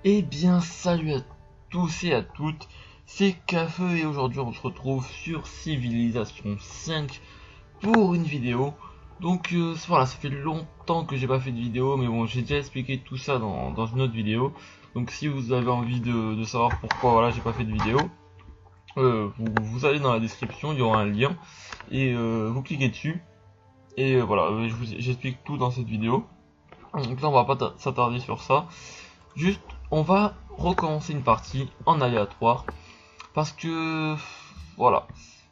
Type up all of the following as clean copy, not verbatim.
Eh bien, salut à tous et à toutes, c'est Cafeu et aujourd'hui on se retrouve sur Civilization 5 pour une vidéo. Donc voilà, ça fait longtemps que j'ai pas fait de vidéo, mais bon, j'ai déjà expliqué tout ça dans une autre vidéo. Donc si vous avez envie de savoir pourquoi voilà, j'ai pas fait de vidéo, vous allez dans la description, il y aura un lien et vous cliquez dessus. Et voilà, j'explique tout dans cette vidéo. Donc là on va pas s'attarder sur ça. Juste, on va recommencer une partie en aléatoire parce que voilà,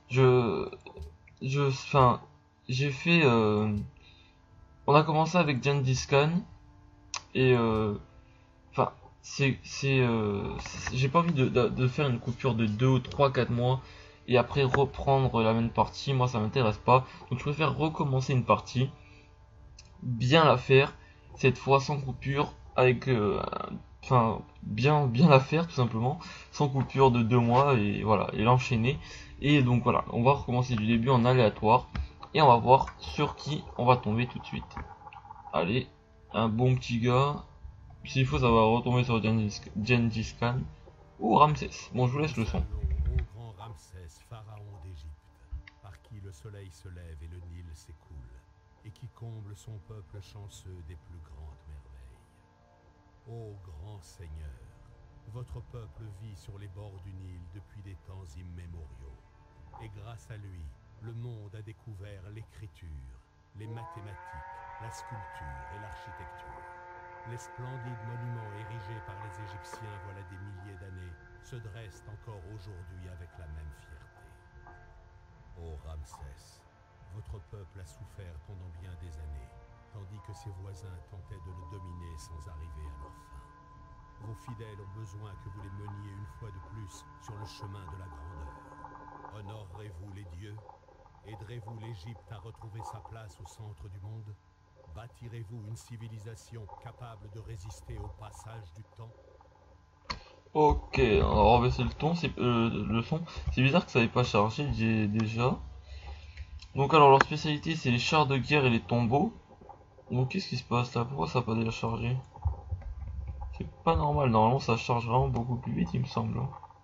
enfin, j'ai fait, on a commencé avec Gengis Khan et enfin, j'ai pas envie de faire une coupure de 2 ou 3 4 mois et après reprendre la même partie. Moi, ça m'intéresse pas, donc je préfère recommencer une partie, bien la faire cette fois sans coupure avec enfin bien la faire tout simplement sans coupure de 2 mois et voilà et l'enchaîner. Et donc voilà, on va recommencer du début en aléatoire et on va voir sur qui on va tomber tout de suite. Allez, un bon petit gars, s'il faut ça va retomber sur Gengis Khan ou Ramsès. Bon, je vous laisse le son. Allons au grand Ramsès, pharaon d'Égypte, par qui le soleil se lève et le Nil s'écoule, et qui comble son peuple chanceux des plus grandes merveilles. Ô grand Seigneur, votre peuple vit sur les bords du Nil depuis des temps immémoriaux, et grâce à lui, le monde a découvert l'écriture, les mathématiques, la sculpture et l'architecture. Les splendides monuments érigés par les Égyptiens voilà des milliers d'années se dressent encore aujourd'hui avec la même fierté. Ô Ramsès, votre peuple a souffert pendant bien des années, tandis que ses voisins tentaient de le dominer sans arriver à leur fin. Vos fidèles ont besoin que vous les meniez une fois de plus sur le chemin de la grandeur. Honorerez-vous les dieux? Aiderez-vous l'Égypte à retrouver sa place au centre du monde? Bâtirez-vous une civilisation capable de résister au passage du temps? Ok, on va baisser le son. C'est bizarre que ça n'ait pas chargé déjà. Donc alors leur spécialité c'est les chars de guerre et les tombeaux. Donc qu'est-ce qui se passe là? Pourquoi ça n'a pas déjà chargé? C'est pas normal, normalement ça charge vraiment beaucoup plus vite il me semble.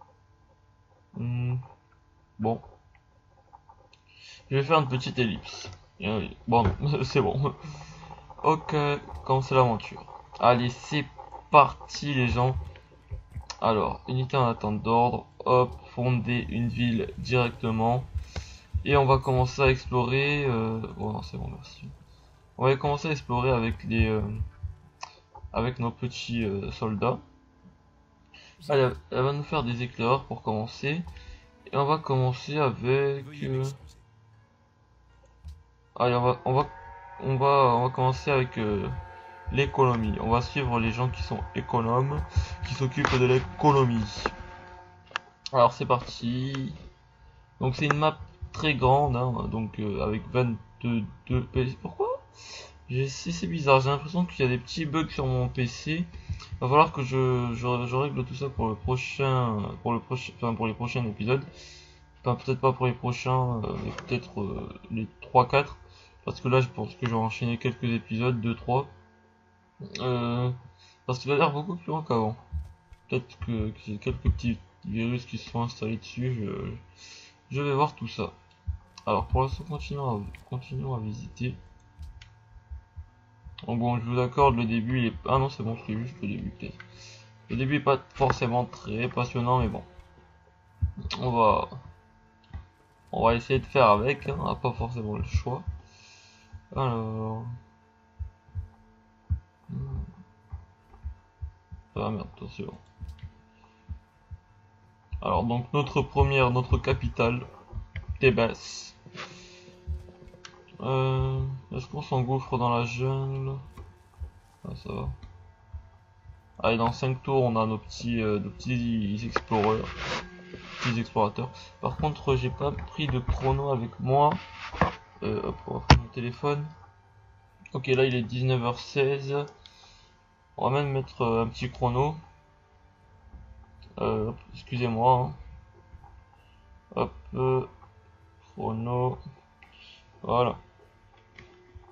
Bon, je vais faire une petite ellipse. Bon, c'est bon. Ok, commencer l'aventure. Allez, c'est parti les gens. Alors, unité en attente d'ordre. Hop, fonder une ville directement. Et on va commencer à explorer. Bon, non, c'est bon, merci. On va commencer à explorer avec nos petits soldats. Allez, elle va nous faire des éclaireurs pour commencer. Et on va commencer avec. Allez, on va commencer avec l'économie. On va suivre les gens qui sont économes, qui s'occupent de l'économie. Alors c'est parti. Donc c'est une map très grande, hein, donc avec 22 PC. Pourquoi? C'est bizarre, j'ai l'impression qu'il y a des petits bugs sur mon PC. Va falloir que je règle tout ça pour le prochain, enfin pour les prochains épisodes. Enfin peut-être pas pour les prochains, mais peut-être les 3-4. Parce que là je pense que je vais enchaîner quelques épisodes, 2-3. Parce qu'il a l'air beaucoup plus long qu'avant. Peut-être que j'ai quelques petits virus qui se sont installés dessus, je vais voir tout ça. Alors pour l'instant continuons à visiter. Donc bon, je vous accorde, le début il est... Ah non c'est bon, c'est juste le début peut-être. Le début est pas forcément très passionnant, mais bon. On va... On va essayer de faire avec, hein. On n'a pas forcément le choix. Alors... Ah merde, attention. Alors donc notre capitale, Thébès. Est-ce qu'on s'engouffre dans la jungle? Ah, ça va. Allez, dans 5 tours, on a nos petits explorateurs. Par contre, j'ai pas pris de chrono avec moi. Hop, on va prendre mon téléphone. Ok, là il est 19h16. On va même mettre un petit chrono. Excusez-moi. Hein. Hop, chrono. Voilà.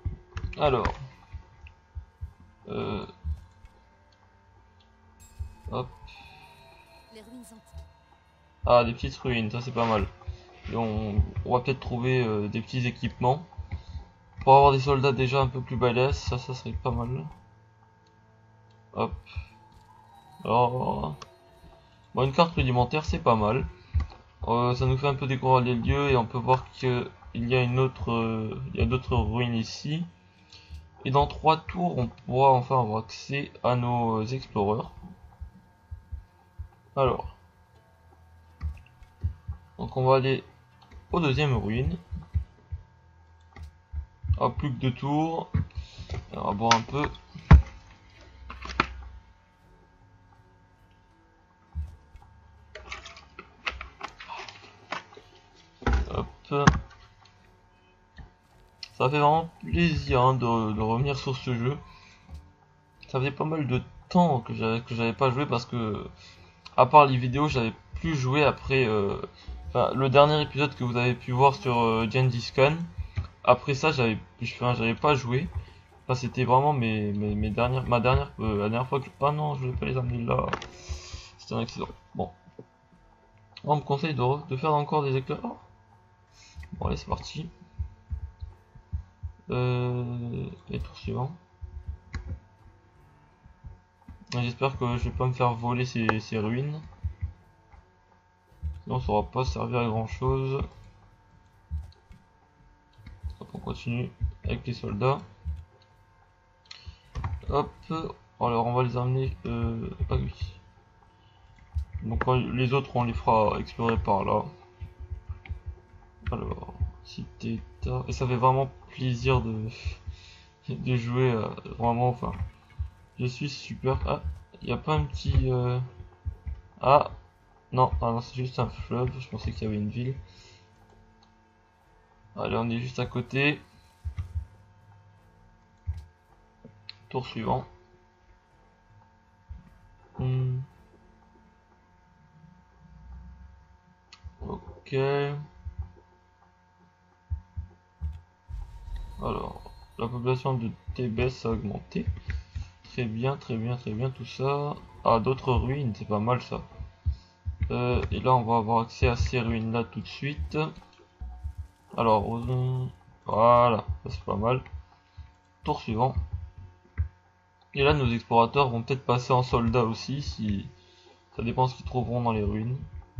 Alors. Hop. Les ruines antiques. Ah, des petites ruines, ça c'est pas mal. Et on va peut-être trouver des petits équipements. Pour avoir des soldats déjà un peu plus balèzes, ça serait pas mal. Hop. Alors, bon, une carte rudimentaire c'est pas mal. Ça nous fait un peu découvrir les lieux et on peut voir qu'il y a il y a d'autres ruines ici. Et dans 3 tours, on pourra enfin avoir accès à nos explorers. Alors, donc on va aller aux deuxième ruine. Ah, plus que 2 tours. On va boire un peu. Hop. Ça fait vraiment plaisir hein, de revenir sur ce jeu. Ça faisait pas mal de temps que j'avais pas joué parce que, à part les vidéos, j'avais plus joué après enfin, le dernier épisode que vous avez pu voir sur Gengis Khan. Après ça, j'avais pas joué. Enfin, c'était vraiment mes dernières, la dernière fois que. Ah non, je vais pas les amener là. C'était un accident. Bon. On me conseille de faire encore des éclairs. Bon, allez, c'est parti. Et tour suivant. J'espère que je vais pas me faire voler ces ruines. Sinon ça aura pas servi à grand chose. Hop, on continue avec les soldats. Hop. Alors on va les amener. Ah oui. Donc les autres on les fera explorer par là. Alors, cité état. Et ça fait vraiment plaisir de jouer vraiment. Enfin, je suis super. Ah, il n'y a pas un petit. Ah, non, ah non, c'est juste un fleuve. Je pensais qu'il y avait une ville. Allez, on est juste à côté. Tour suivant. Ok. Alors, la population de Thébès a augmenté. Très bien, très bien, très bien, tout ça. Ah, d'autres ruines, c'est pas mal ça. Et là, on va avoir accès à ces ruines-là tout de suite. Alors, voilà, ça c'est pas mal. Tour suivant. Et là, nos explorateurs vont peut-être passer en soldats aussi, si ça dépend ce qu'ils trouveront dans les ruines.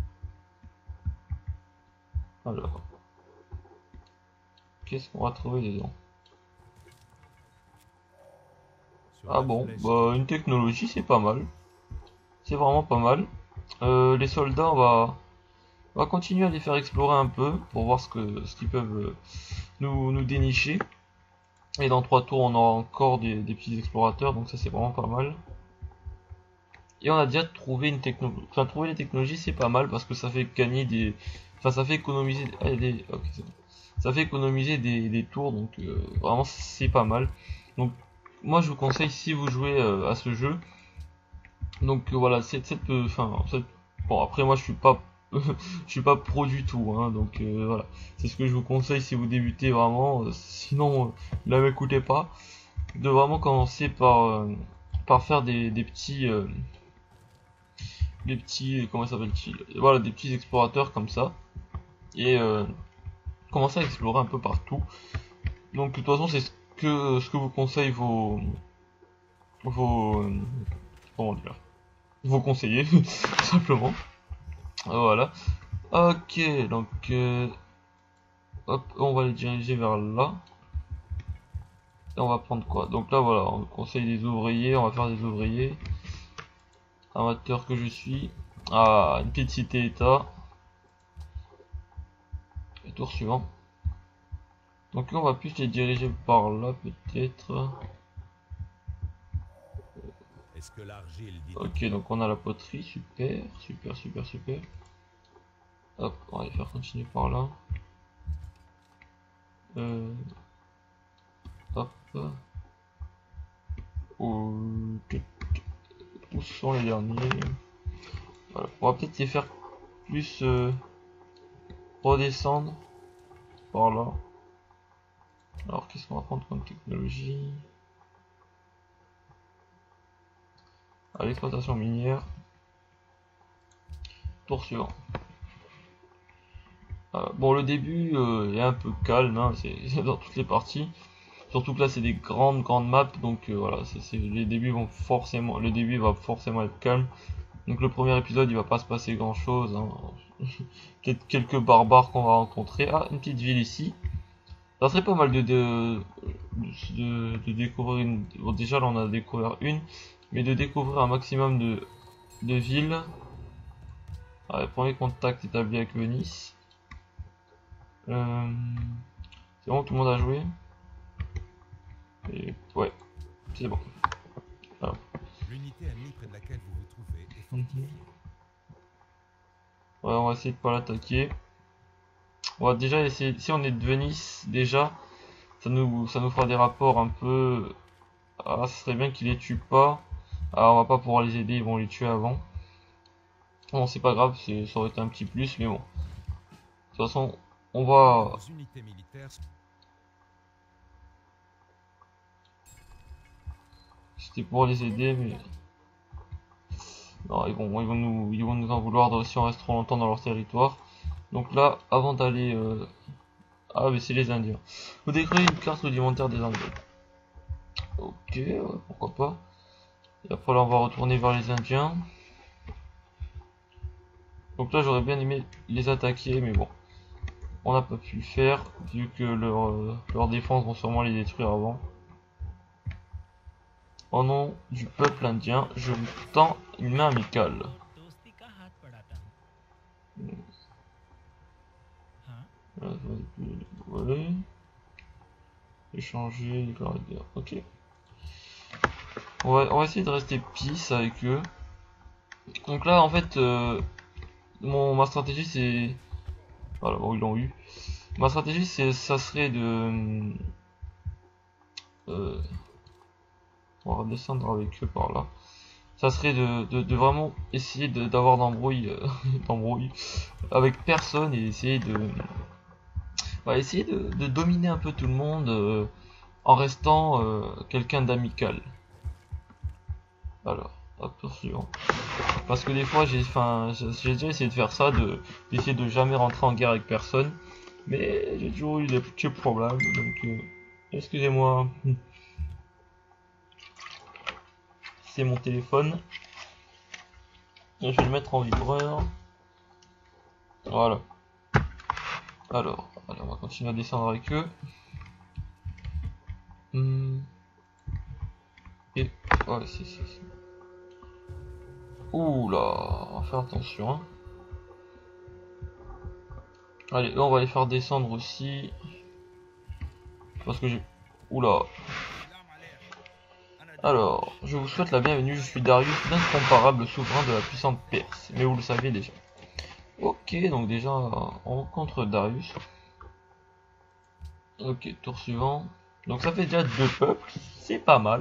Alors, qu'est-ce qu'on va trouver dedans? Ah bon, bah une technologie c'est pas mal. C'est vraiment pas mal. Les soldats, on va continuer à les faire explorer un peu pour voir ce qu'ils peuvent nous dénicher. Et dans 3 tours, on aura encore des petits explorateurs, donc ça c'est vraiment pas mal. Et on a déjà trouvé une technologie. Enfin, trouver les technologies c'est pas mal parce que ça fait gagner des. Enfin, ça fait économiser. Ok, c'est bon. Ça fait économiser des tours, donc vraiment c'est pas mal. Donc, moi je vous conseille si vous jouez à ce jeu. Donc voilà, bon après moi je suis pas je suis pas pro du tout hein, donc voilà, c'est ce que je vous conseille si vous débutez vraiment, sinon ne m'écoutez pas, de vraiment commencer par faire des petits comment s'appelle-t-il, voilà, des petits explorateurs comme ça et commencer à explorer un peu partout. Donc de toute façon c'est ce que vous conseillent vos comment dire, vos conseillers tout simplement. Voilà. Ok, donc hop, on va les diriger vers là. Et on va prendre quoi? Donc là voilà, on conseille des ouvriers, on va faire des ouvriers. Amateur que je suis. Ah, une petite cité-état. Et tour suivant. Donc là on va plus les diriger par là peut-être. Est-ce que l'argile dit... Ok, donc on a la poterie, super, super, super, super. Hop, on va les faire continuer par là. Hop. Où sont les derniers? Voilà. On va peut-être les faire plus redescendre par là. Alors qu'est-ce qu'on va prendre comme technologie? À l'exploitation minière. tour suivant. Bon, le début est un peu calme, hein, c'est dans toutes les parties. Surtout que là c'est des grandes maps, donc voilà, le début va forcément être calme. Donc le premier épisode il va pas se passer grand chose, hein. Peut-être quelques barbares qu'on va rencontrer. Ah, une petite ville ici. Ça serait pas mal de découvrir une. Bon, déjà là on a découvert une, mais de découvrir un maximum de villes. Allez, premier contact établi avec Venise. C'est bon, tout le monde a joué. Et ouais, c'est bon. Alors. L'unité ennemie près de laquelle vous vous trouvez est fortifiée. Ouais, on va essayer de pas l'attaquer. On va déjà essayer, si on est de Venise, déjà, ça nous fera des rapports un peu. Ah, ce serait bien qu'ils les tuent pas. Ah, on va pas pouvoir les aider, ils vont les tuer avant. Bon, c'est pas grave, ça aurait été un petit plus, mais bon. De toute façon, on va. Vos unités militaires C'était pour les aider, mais. Non, ils vont nous en vouloir si on reste trop longtemps dans leur territoire. Donc là, avant d'aller. Ah, mais c'est les Indiens. Vous découvrez une carte rudimentaire des Indiens. Ok, ouais, pourquoi pas. Et après là, on va retourner vers les Indiens. Donc là, j'aurais bien aimé les attaquer, mais bon. On n'a pas pu le faire, vu que leur défense vont sûrement les détruire avant. Au nom du peuple indien, je vous tends une main amicale. Voilà. Échanger, ok. On va essayer de rester peace avec eux. Donc là, en fait, ma stratégie c'est... Voilà, bon, ils l'ont eu. Ma stratégie ça serait de... on va redescendre avec eux par là. Ça serait de vraiment essayer d'avoir d'embrouille avec personne et essayer de dominer un peu tout le monde en restant quelqu'un d'amical. Alors, hop, suivant. Parce que des fois j'ai déjà essayé de faire ça, d'essayer de jamais rentrer en guerre avec personne, mais j'ai toujours eu des petits problèmes, donc excusez-moi. C'est mon téléphone. Je vais le mettre en vibreur. Voilà. Alors, on va continuer à descendre avec eux. Et ouais, c'est. Ouh là, on va faire attention. Hein. Allez, eux, on va les faire descendre aussi. Parce que j'ai. Oula. Alors, je vous souhaite la bienvenue, je suis Darius, l'incomparable souverain de la puissante Perse. Mais vous le savez déjà. Ok, donc déjà, on rencontre Darius. Ok, tour suivant. Donc ça fait déjà 2 peuples, c'est pas mal.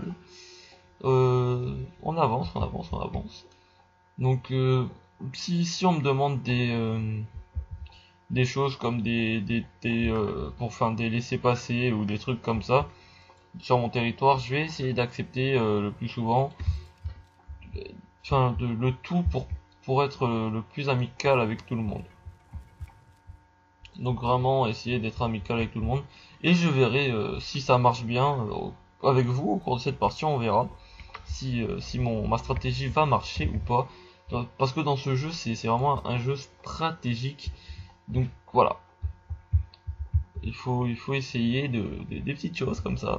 On avance. Donc si on me demande des choses comme pour faire des laissez-passer ou des trucs comme ça sur mon territoire, je vais essayer d'accepter le plus souvent, le tout pour être le plus amical avec tout le monde. Donc vraiment essayer d'être amical avec tout le monde et je verrai si ça marche bien avec vous au cours de cette partie. On verra si ma stratégie va marcher ou pas, parce que dans ce jeu c'est vraiment un jeu stratégique, donc voilà, il faut essayer des petites choses comme ça.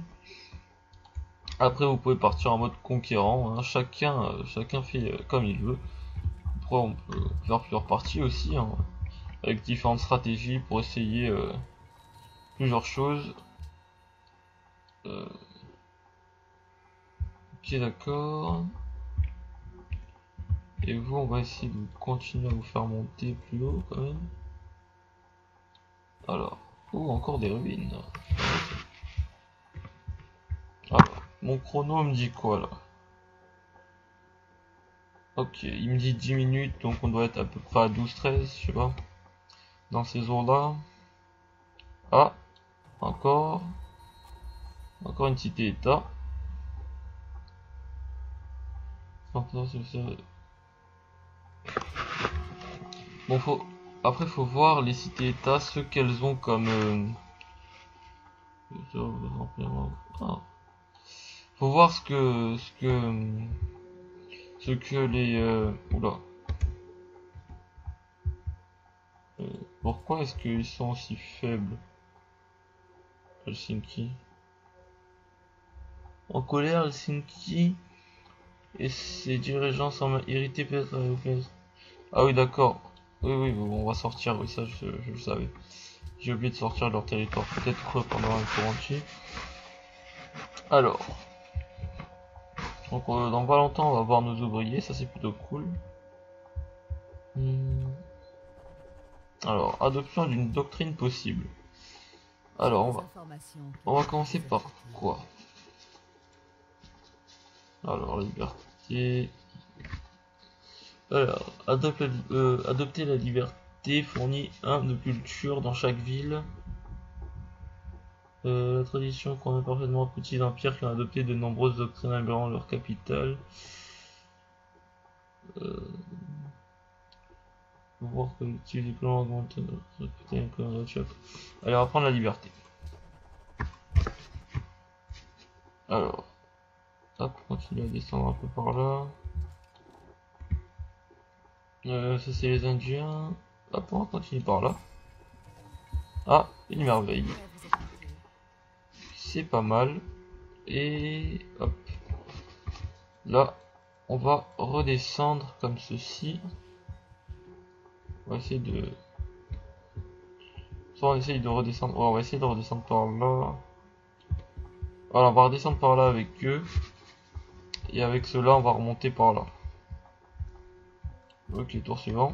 Après vous pouvez partir en mode conquérant, hein. Chacun fait comme il veut. Après on peut faire plusieurs parties aussi, hein, avec différentes stratégies pour essayer plusieurs choses. Ok, d'accord. Et vous, on va essayer de continuer à vous faire monter plus haut quand même. Alors, encore des ruines. Ah, mon chrono me dit quoi là? Ok, il me dit 10 minutes, donc on doit être à peu près à 12-13, je sais pas. Dans ces eaux-là. Ah, encore une cité-état. Bon, après, faut voir les cités-états, ce qu'elles ont comme... Ah. Faut voir ce que les... Oula. Pourquoi est-ce qu'ils sont aussi faibles, Helsinki? En colère, Helsinki et ses dirigeants semblent irrités peut-être. Ah oui, d'accord. Oui, oui, bon, on va sortir, oui, ça je le savais. J'ai oublié de sortir de leur territoire, peut-être pendant un tour entier. Alors. Donc dans pas longtemps, on va voir nos ouvriers, ça c'est plutôt cool. Alors, adoption d'une doctrine possible. Alors, on va commencer par quoi? Alors, liberté. Alors, adopter la liberté fournit un de culture dans chaque ville. La tradition convient parfaitement aux petits empires qui ont adopté de nombreuses doctrines intégrant leur capitale. Pouvoir collectif des clans augmente. Allez, on va prendre la liberté. Alors, hop, continuer à descendre un peu par là. Ça c'est les Indiens. Hop, on va continuer par là. Ah, une merveille. C'est pas mal. Et hop. Là, on va redescendre comme ceci. On va essayer de... Soit on essaye de redescendre... Ouais, on va essayer de redescendre par là. Voilà, on va redescendre par là avec eux. Et avec cela, on va remonter par là. Ok, tour suivant.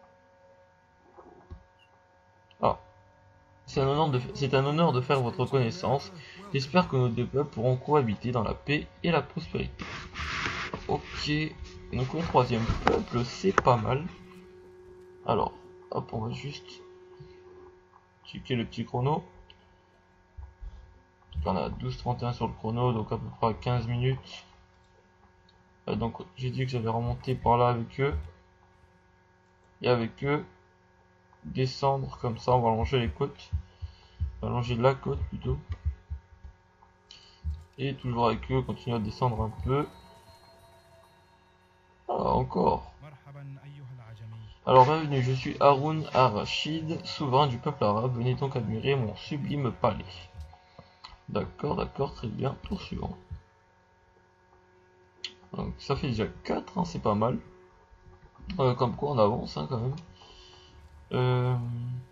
Ah. C'est un honneur de faire votre connaissance. J'espère que nos deux peuples pourront cohabiter dans la paix et la prospérité. Ok. Donc le troisième peuple, c'est pas mal. Alors, hop, on va juste checker le petit chrono. On a 12:31 sur le chrono, donc à peu près 15 minutes. Donc j'ai dit que j'avais remonté par là avec eux. Et avec eux, descendre comme ça, on va longer les côtes. On va longer la côte plutôt. Et toujours avec eux, continuer à descendre un peu. Ah, encore. Alors bienvenue, je suis Haroun Ar-Rachid, souverain du peuple arabe. Venez donc admirer mon sublime palais. D'accord, d'accord, très bien. Tour suivant. Donc ça fait déjà 4, hein, c'est pas mal. Comme quoi on avance hein, quand même.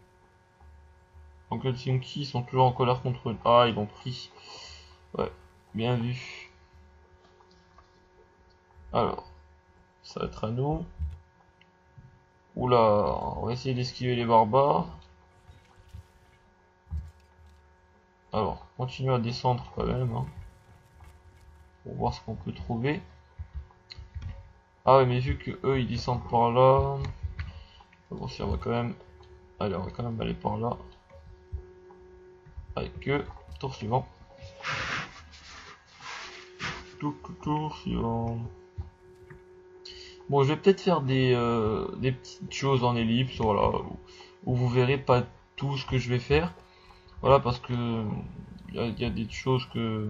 Donc Helsinki sont toujours en colère contre eux. Ah, ils l'ont pris. Ouais, bien vu. Alors, ça va être à nous. Oula, on va essayer d'esquiver les barbares. Alors, continuez à descendre quand même. Hein, pour voir ce qu'on peut trouver. Ah ouais, mais vu que eux ils descendent par là. Bon, si on va quand même. Allez, on va quand même aller par là. Avec eux. Tour suivant. Tour suivant. Bon, je vais peut-être faire des petites choses en ellipse, voilà, où vous verrez pas tout ce que je vais faire. Voilà, parce que il y a des choses que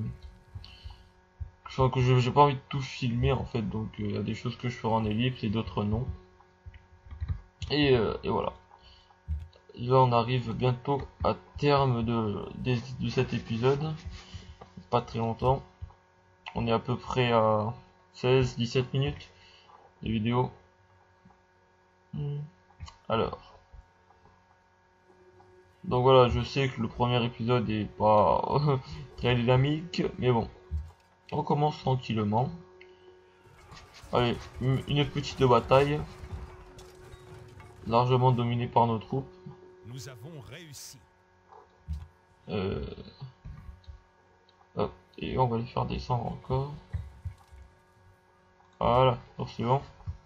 j'ai pas envie de tout filmer en fait, donc il y a des choses que je ferai en ellipse et d'autres non. Et voilà. Là, on arrive bientôt à terme de cet épisode. Pas très longtemps. On est à peu près à 16-17 minutes de vidéo. Alors. Donc voilà, je sais que le premier épisode est pas très dynamique, mais bon. On commence tranquillement. Allez, une petite bataille. Largement dominée par nos troupes. Nous avons réussi. Hop, et on va les faire descendre encore. Voilà, tour suivant.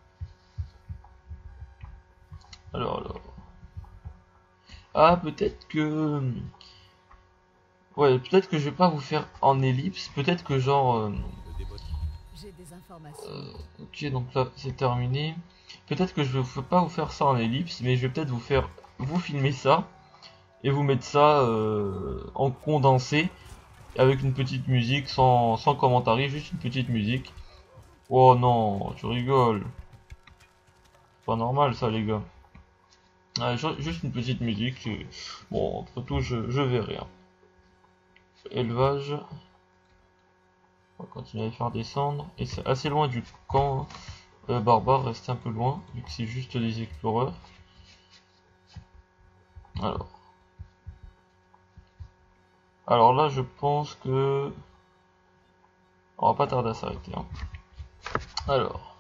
Alors. Ah, peut-être que... Ouais, peut-être que je vais pas vous faire en ellipse. Peut-être que genre... J'ai des informations. Ok, donc là, c'est terminé. Peut-être que je ne vais pas vous faire ça en ellipse, mais je vais peut-être vous filmer ça et vous mettre ça en condensé avec une petite musique sans commentaire, juste une petite musique. Oh non, tu rigoles. C'est pas normal ça les gars. Ah, juste une petite musique. Bon, entre tout, je verrai. Hein. Élevage. On va continuer à les faire descendre. Et c'est assez loin du camp barbare, restez un peu loin, vu que c'est juste des exploreurs. Alors là, je pense que on va pas tarder à s'arrêter. Hein. Alors,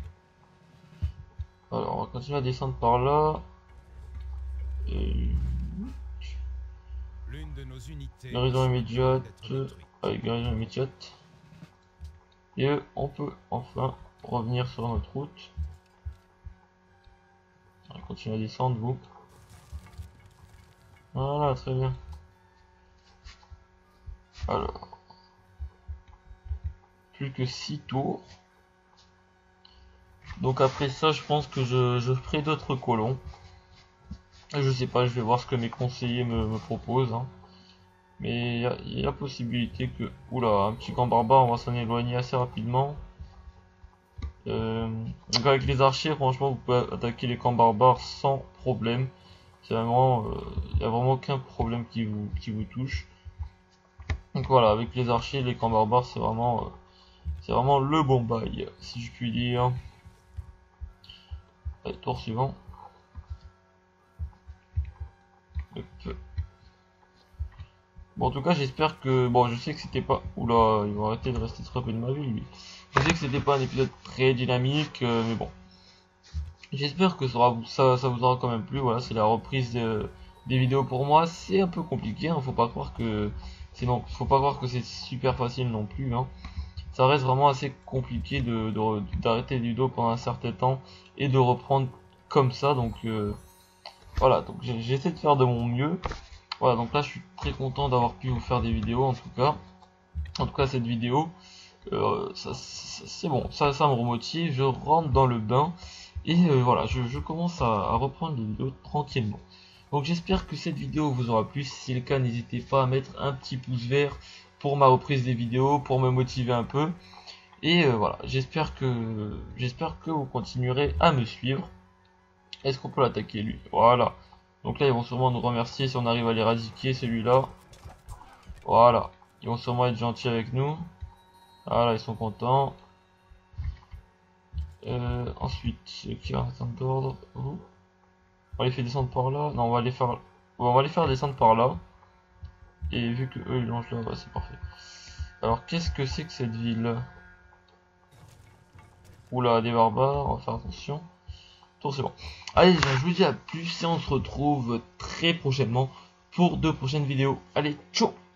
on va continuer à descendre par là. Et... L'une de nos unités guérison immédiate. Allez, guérison immédiate. Et on peut enfin revenir sur notre route. On va continuer à descendre, vous. Voilà, très bien. Alors, plus que 6 tours. Donc après ça, je pense que je ferai d'autres colons. Je sais pas, je vais voir ce que mes conseillers me proposent. Hein. Mais il y a possibilité que... Oula, un petit camp barbare, on va s'en éloigner assez rapidement. Donc avec les archers, franchement, vous pouvez attaquer les camps barbares sans problème. C'est vraiment... il n'y a vraiment aucun problème qui vous touche. Donc voilà, avec les archers, les camps barbares, c'est vraiment le bon bail, si je puis dire. Allez, tour suivant. Bon, en tout cas, j'espère que... Bon, je sais que c'était pas... Oula, il va arrêter de rester trop près de ma ville, lui. Je sais que c'était pas un épisode très dynamique, mais bon. J'espère que ça vous aura quand même plu. Voilà, c'est la reprise des vidéos pour moi. C'est un peu compliqué, hein. Faut pas croire que... faut pas croire que c'est super facile non plus, hein. Ça reste vraiment assez compliqué d'arrêter les vidéos pendant un certain temps et de reprendre comme ça. Donc, voilà, donc j'essaie de faire de mon mieux. Voilà, donc là je suis très content d'avoir pu vous faire des vidéos en tout cas. En tout cas cette vidéo, c'est bon, ça me remotive, je rentre dans le bain. Et voilà, je commence à reprendre les vidéos tranquillement. Donc j'espère que cette vidéo vous aura plu. Si c'est le cas, n'hésitez pas à mettre un petit pouce vert pour ma reprise des vidéos, pour me motiver un peu. Et voilà, j'espère que vous continuerez à me suivre. Est-ce qu'on peut l'attaquer lui? Voilà. Donc là, ils vont sûrement nous remercier si on arrive à l'éradiquer, celui-là. Voilà. Ils vont sûrement être gentils avec nous. Voilà, ils sont contents. Ensuite, qui va attendre d'ordre? On va les faire descendre par là. Non, on va les faire descendre par là. Et vu que eux ils longent là, bah, c'est parfait. Alors, qu'est-ce que c'est que cette ville? Oula, des barbares, on va faire attention. C'est bon. Allez, je vous dis à plus et on se retrouve très prochainement pour de prochaines vidéos. Allez, ciao!